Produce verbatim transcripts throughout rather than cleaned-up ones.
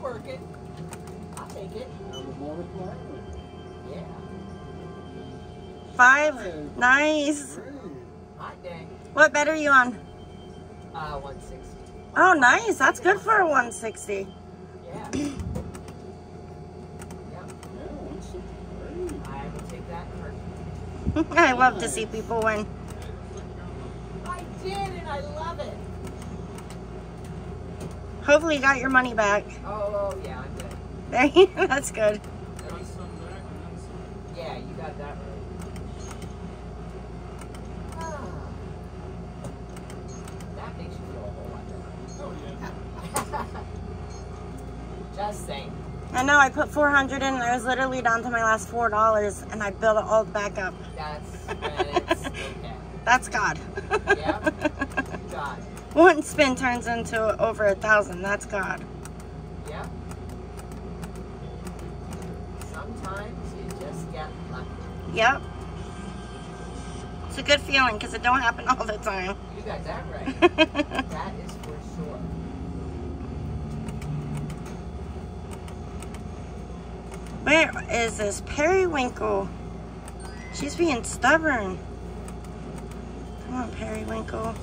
working. I'll take it. Yeah. Five. Nice. Hot day. What bet are you on? Uh, one sixty. Oh, nice. That's good for a one sixty. Yeah. Yep. I will take that first. I love to see people win. I did, and I love it. Hopefully you got your money back. Oh, oh yeah, I'm good. There you go. That's good. Yeah, you got that right. Ah. That makes you feel a whole lot better. Oh, yeah. Just saying. I know, I put four hundred in and I was literally down to my last four dollars and I built it all back up. That's when it's okay. That's God. Yep. God. One spin turns into over a thousand. That's God. Yep. Sometimes you just get lucky. Yep. It's a good feeling because it don't happen all the time. You got that right. That is for sure. Where is this Periwinkle? She's being stubborn. Come on, Periwinkle.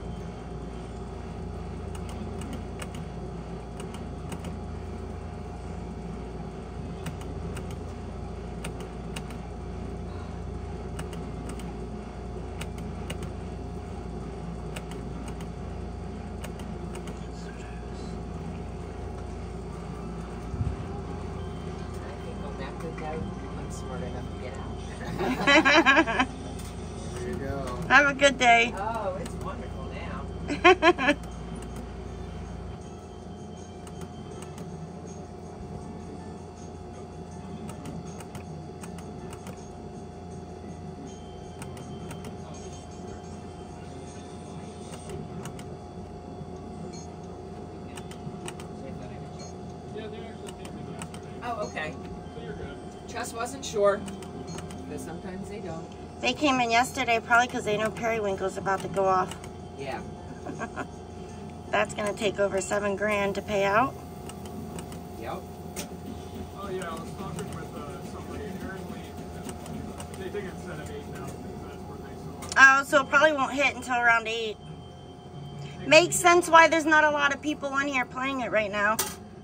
I'm smart enough to get out. There you go. Have a good day. Oh, it's wonderful now. Oh, okay. Just wasn't sure. Because sometimes they don't. They came in yesterday probably because they know Periwinkle's about to go off. Yeah. That's going to take over seven grand to pay out. Yep. Oh yeah, I was talking with uh, somebody. Apparently, they think it's set at eight now because that's where they saw it. Oh, so it probably won't hit until around eight. Makes sense why there's not a lot of people on here playing it right now.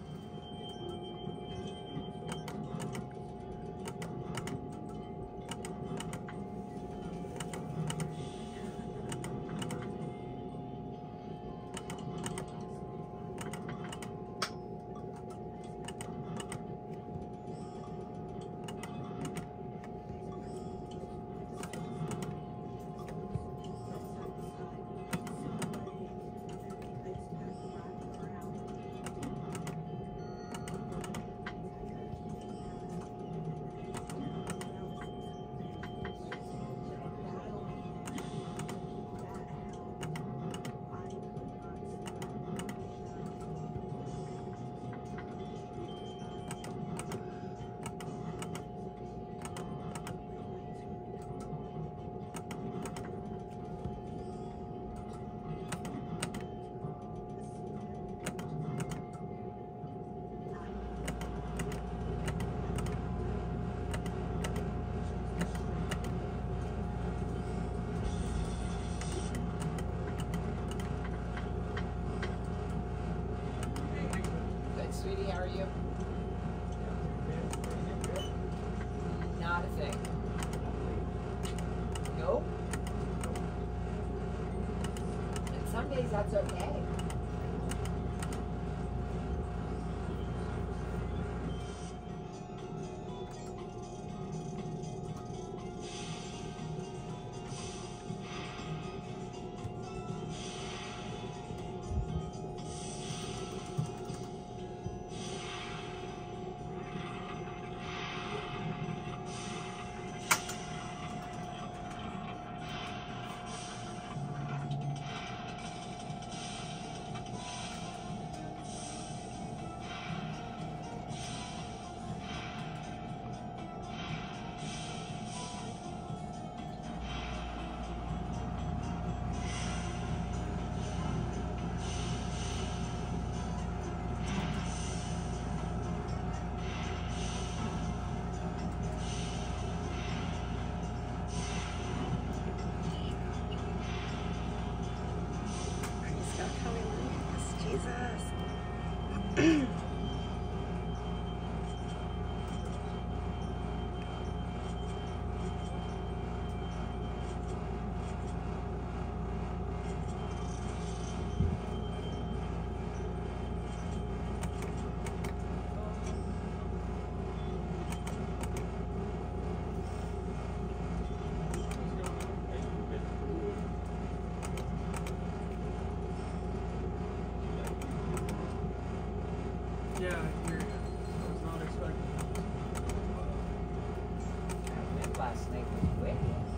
Sweetie, how are you? Not a thing. Nope. And some days that's okay. Yeah, I hear you. I was not expecting that. That last night was wicked.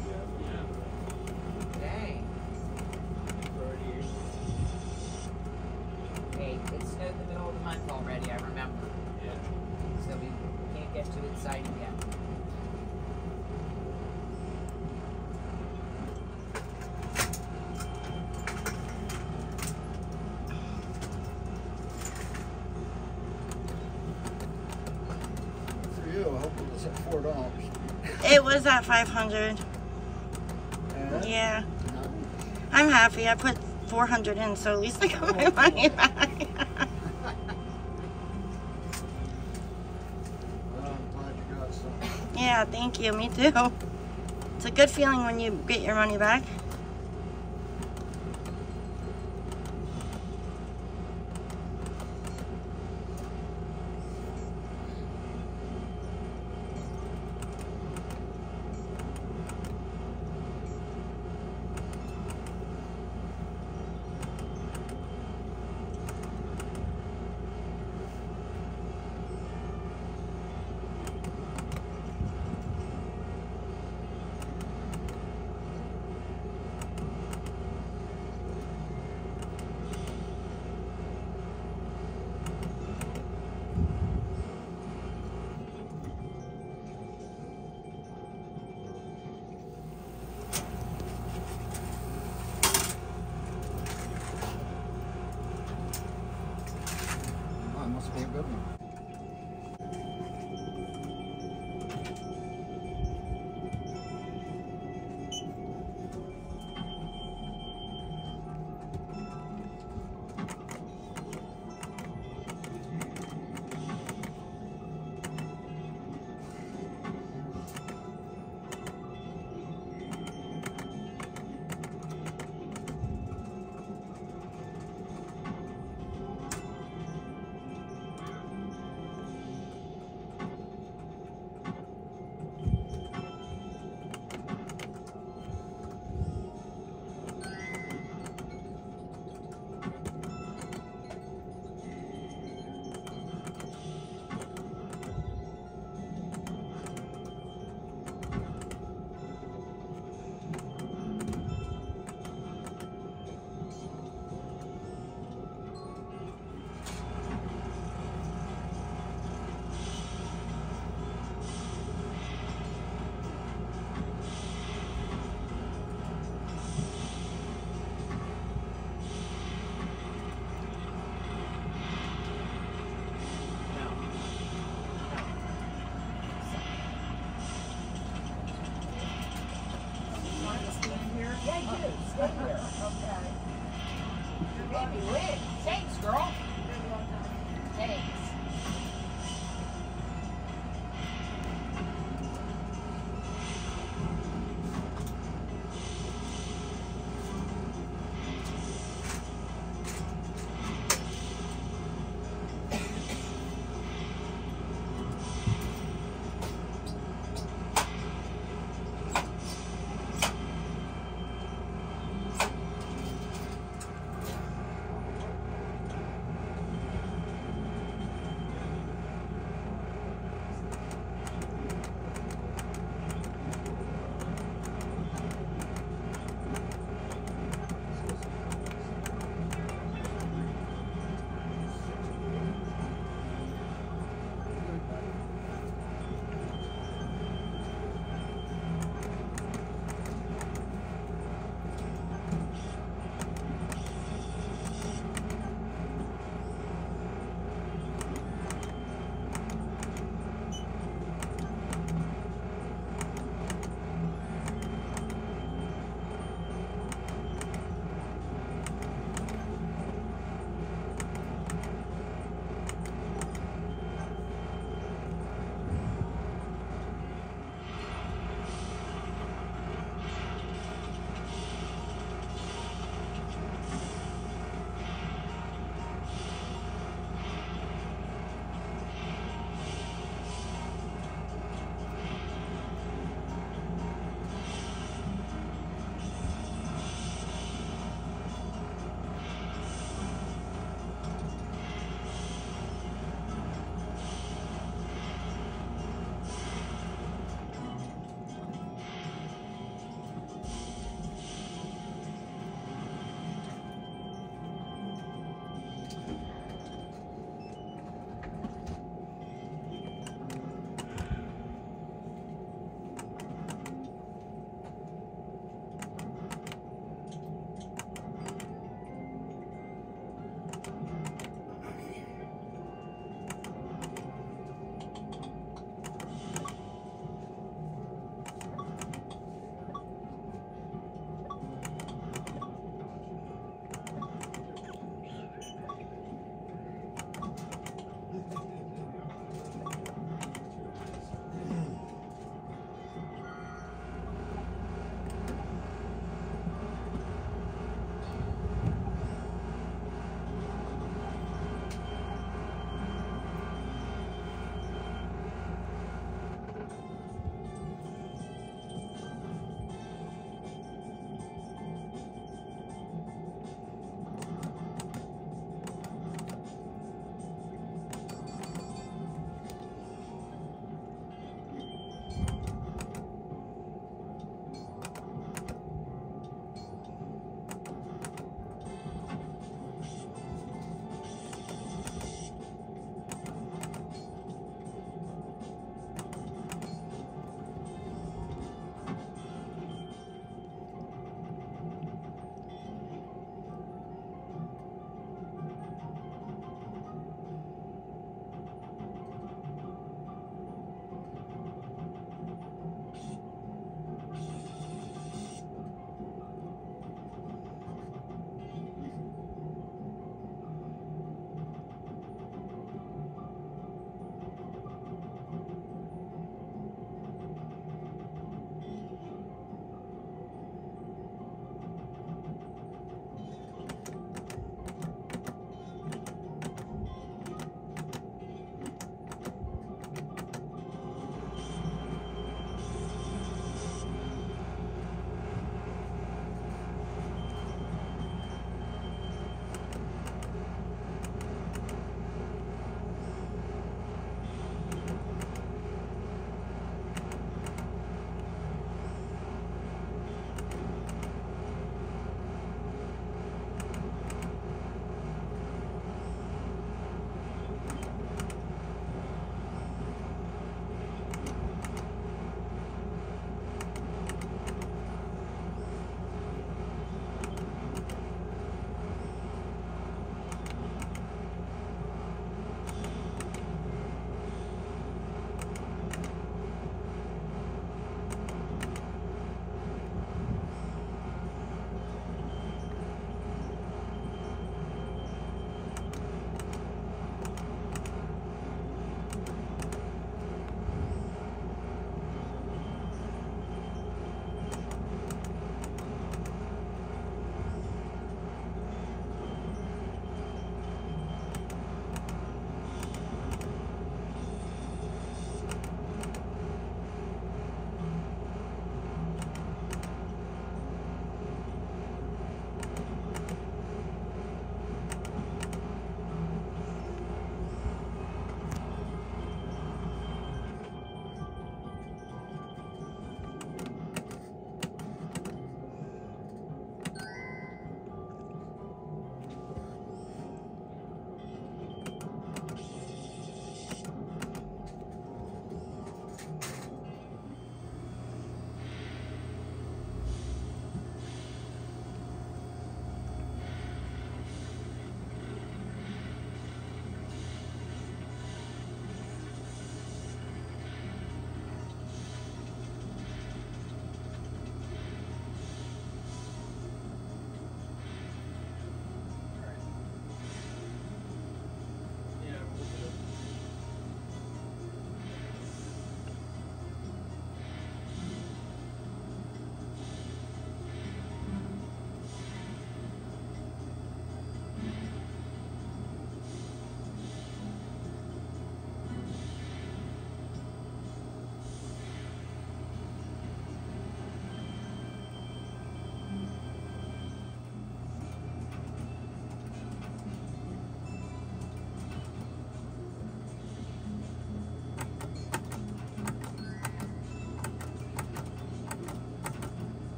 Yeah. Dang. Hey, it snowed in the middle of the month already, I remember. Yeah. So we can't get too excited yet. For you, I hope it was at four dollars. It was at five hundred. Yeah. I'm happy. I put four hundred in, so at least I got my money back. Well, I'm glad you got some. Yeah, thank you. Me too. It's a good feeling when you get your money back. That must be a good one.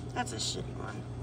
That's a shitty one.